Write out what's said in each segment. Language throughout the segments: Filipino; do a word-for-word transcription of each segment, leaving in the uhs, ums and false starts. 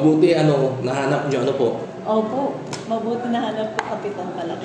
Mabuti ano, nahanap nyo ano po? Opo, mabuti nahanap ko Kapitan talaga.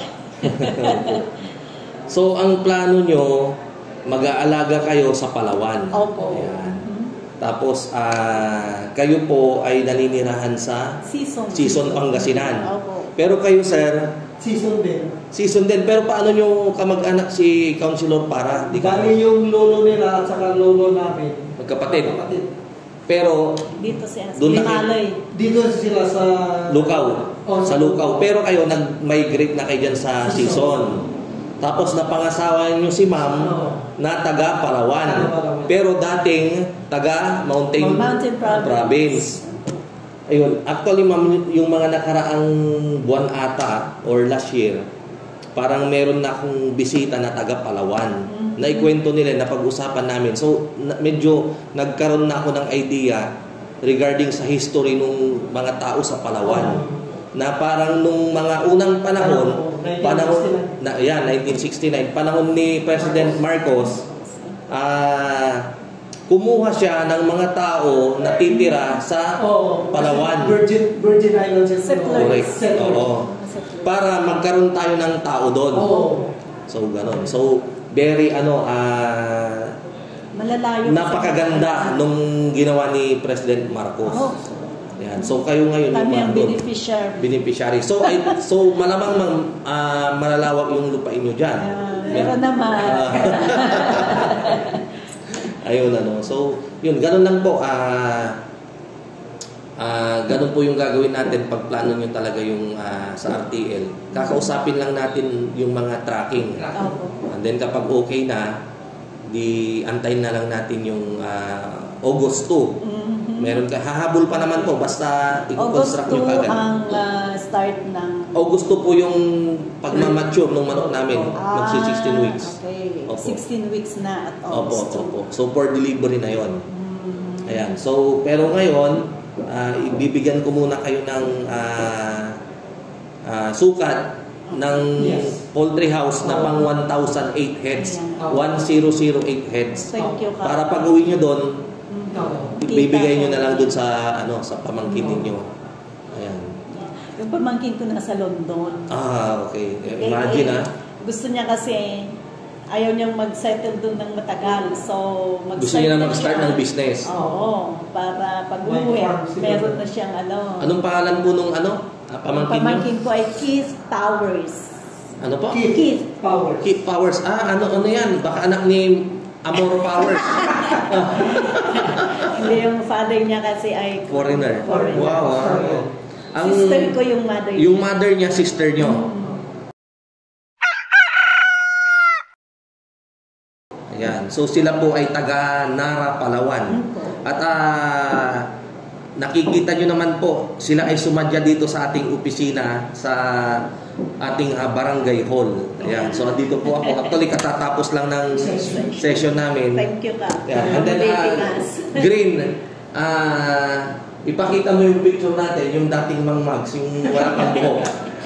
So, ang plano nyo, mag-aalaga kayo sa Palawan. Opo. Ayan. Tapos, uh, kayo po ay naninirahan sa Season. Season Pangasinan. Opo. Pero kayo, sir, Season din. Season din. Pero paano nyo kamag-anak si Councilor Para? Di ka Bali yung lolo nila at saka lolo namin. magkapatid. Magkapatid. Pero, Dito siya. doon na Malay. Dito sila sa Lukaw. Oh, Sa Lukaw. Pero kayo, nag-migrate na kayo dyan sa Season. Tapos napangasawa nyo si ma'am na taga Palawan. Pero dating taga Mountain, Mountain Province. Province. Ayun, actually ma'am, yung mga nakaraang buwan ata or last year, parang meron na akong bisita na taga Palawan. Mm-hmm. Naikwento nila, napag-usapan namin. So, na, medyo nagkaroon na ako ng idea regarding sa history ng mga tao sa Palawan. Na parang nung mga unang panahon, panahon na yan, nineteen sixty-nine, panahon ni President Marcos, ah, kumuha siya ng mga tao na titira sa oh, Palawan. Virgin, Virgin Islands. Correct. Oo. Para magkaroon tayo ng tao doon. Oh. So, ganon. So, very, ano, ah, malalayo. napakaganda nung ginawa ni President Marcos. Oh. Yan. So, kayo ngayon kami ang doon. beneficiary. Beneficiary. So, I, so malamang mang, uh, malalawak yung lupain nyo dyan. Uh, meron naman. Ayun, ano. So, yun, ganun lang po. Ah, uh, uh, ganun po yung gagawin natin pag plano nyo talaga yung uh, sa R T L. Kakausapin lang natin yung mga tracking. And then, kapag okay na, di antayin na lang natin yung uh, August two. Mm-hmm. Meron ka, hahabol pa naman po, basta i-construct nyo kagad. August two ang uh, start ng... August two po yung pagmamature ng manok namin. Ah, magsi sixteen weeks. Okay. Opo. sixteen weeks na at Opo, August two. opo. So, for delivery na yon. Mm. Ayan. So, pero ngayon, uh, ibibigyan ko muna kayo ng uh, uh, sukat ng yes. poultry house na pang one thousand eight heads. one thousand eight heads. Thank you, para pag uwi nyo doon, mm. ibibigay nyo na lang doon sa ano sa pamangkin ninyo. Ayan. Yung pamangkin ko nasa London. Ah, okay. Imagine eh, ah. Gusto niya kasi ayaw niyang mag-settle doon ng matagal. So, mag Gusto niya na mag-start ng business. Oo. Para pag uwi, meron na siyang ano. Anong pangalan po nung ano? Ah, pamangkin, pamangkin nyo? ko ay Keith Towers. Ano po? Keith, Keith Powers. Keith Powers. Ah, ano ano yan? Baka anak ni Amor Powers. Hindi, yung father niya kasi ay Foreigner. Foreigner. Wow. wow. Ang, sister ko yung mother niya. Yung mother niya, sister niyo. Ayan. So sila po ay taga Nara, Palawan. At ah, nakikita nyo naman po, sila ay sumadya dito sa ating opisina sa ating uh, barangay hall. Ayan. So dito po ako. Actually, katatapos lang ng session namin. Thank you ka. Yeah. And then, uh, Green, uh, ipakita mo yung picture natin, yung dating Mang Mags, yung wala pang buhok.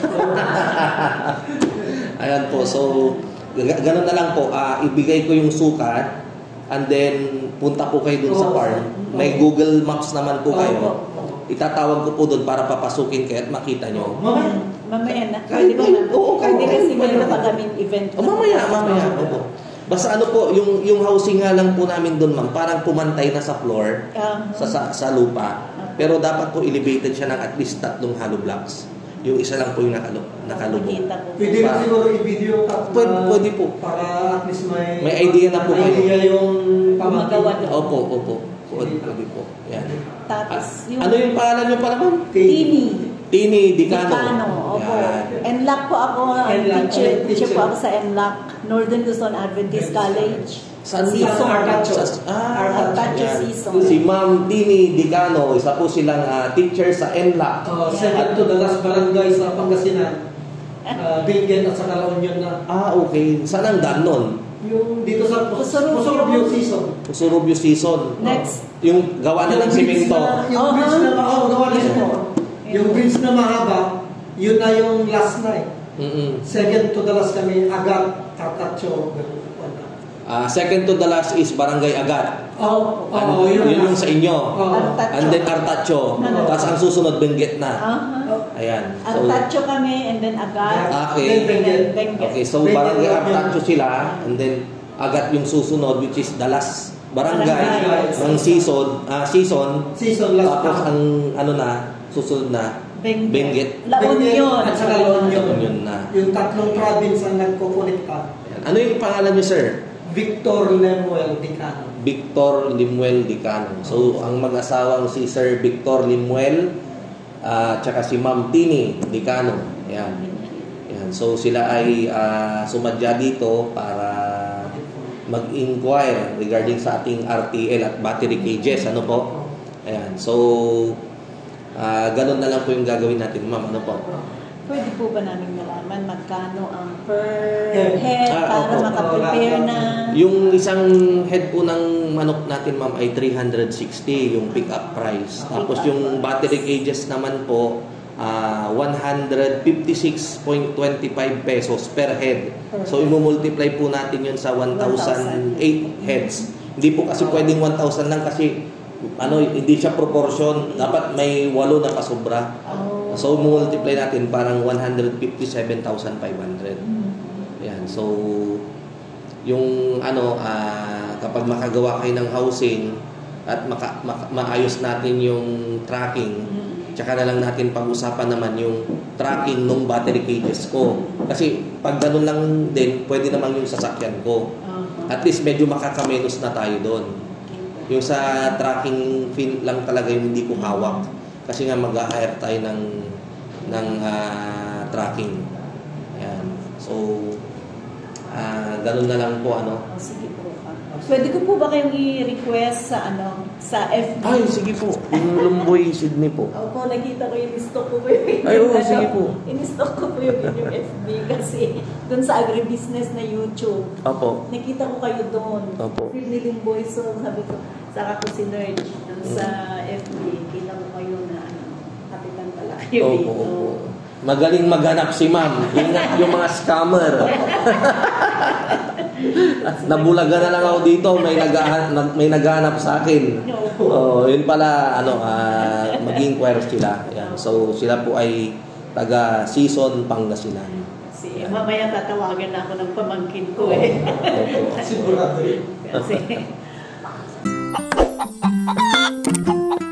Ayan po. So, ganun na lang po. Uh, ibigay ko yung sukat. And then, punta po kayo dun sa farm. May Google Maps naman po kayo. Itatawag ko po dun para papasukin kayo at makita nyo. Mamaya. Mamaya na. Kahit Pwede ba na? oo, Pwede oo, kasi oo, meron oo. pa kaming event. Oh, mamaya, mamaya. Opo. Basta ano po, yung, yung housing nga lang po namin dun, ma'am, parang pumantay na sa floor, Uh, sa, sa, sa lupa. Pero dapat po elevated siya ng at least tatlong hollow blocks. Yung isa lang po yung nakalo, nakalubog. Makita ko. Pwede rin siguro i-video ka. Pwede, pwede po. Para at least may... May idea na po kayo. idea yung Gumagawa pamangkin. doon. Opo, opo. Pwede, pwede po. Yan. Tapos Ah, yung... ano yung pangalan nyo pala, ma'am? Tini. Tini Dicano. Dicano, opo. Yan. Enlac po ako, Enlac, teacher, teacher. teacher po ako sa Enlac, Northern Luzon Adventist College. Saan Season. Arcacho. Sa- ah, Arcacho yan. Season. Si Ma'am Tini Dicano, isa po silang ah, teacher sa Enlac. Uh, second to the last barangay sa Pangasinan. Uh, Bingen at saka La Union na. Ah, okay. Saan ang daan nun? Yung dito sa Pusurubyo. Pusurubyo season. Pusurubyo season. Next. Yung gawa na ng bridge simento. na- Yung Oh, bridge na mahaba. Oh, gawa na siya. Yeah. Yung bridge na mahaba, yun na yung last night. Mm-mm. Second to the last kami, Agat, Arcacho. Ah, second to the last is Barangay Agat. Oh, oh, Ano, yun yun na. yung sa inyo. Oh. Artacho. And then Artacho. Ano? Tapos ang susunod, Benguet na. Aha. Ayan. So, Artacho kami and then Agat. Okay. And then Benguet. okay, so Benguet Barangay yun. Artacho sila. And then Agat yung susunod, which is the last barangay Barangay. ng season. ah season. Season last Tapos time. ang ano na, susunod na, Benguet. Benguet. La Union. At saka La Union. Union na. Yung tatlong province ang nagkukunikta. Ayan. Ano yung pangalan niyo, sir? Victor Lemuel Dicano. Victor Limuel Dicano. So, ang mag-asawang si Sir Victor Limuel at saka si Ma'am Tini Dicano. Ayan. Ayan. So, sila ay ah, sumadya dito para mag-inquire regarding sa ating R T L at battery cages. Ano po? Ayan. So, ah, ganun na lang po yung gagawin natin, ma'am. Ano po? Pwede po ba namin malaman magkano ang per Head. head Ah, para opo. makaprepare na? Yung isang head po ng manok natin, ma'am, ay three hundred sixty yung pick-up price. Tapos yung battery cages naman po, ah, one hundred fifty-six point two five pesos per head. So, imumultiply po natin yun sa one thousand eight heads. Hindi po kasi pwedeng one thousand lang kasi ano, hindi siya proportion. Dapat may walo na pasobra. Oh. So, multiply natin parang one hundred fifty-seven thousand five hundred. Mm. Ayan. So, yung ano, ah, kapag makagawa kayo ng housing at maka, maka- maayos natin yung tracking, Mm. tsaka na lang natin pag-usapan naman yung tracking ng battery cages ko. Kasi pag ganun lang din, pwede naman yung sasakyan ko. Oh. At least medyo makakamenos na tayo doon. Yung sa tracking fin lang talaga yung hindi ko hawak. Kasi nga mag-hire tayo ng ng ah, tracking. Ayan. So, ah, ganun na lang po ano. Oh, sige po. Ah. Pwede ko po ba kayong i-request sa ano sa F B? Ay, sige po. Yung Lumboy, Sydney po. Opo, nakita ko yung stock ko po yung Ay, oo, ano, sige po. in-stock ko po yung inyong F B kasi dun sa agribusiness na YouTube. Opo. Nakita ko kayo doon. Opo. Feeling boy, so sabi ko, saka ko si Nerd dun sa F B. Kita ko kayo na ano, kapitan pala kayo Opo, dito. opo. Magaling maghanap si ma'am. Ingat yung mga scammer. Nabulaga na lang ako dito. May naghahanap, may naghahanap sa akin. Opo. Oh, yun pala ano, ah, mag-inquire sila. Ayan. So sila po ay taga Season Pangasinan. Kasi mamaya tatawagan na ako ng pamangkin ko eh. Opo. Sigurado yun. Kasi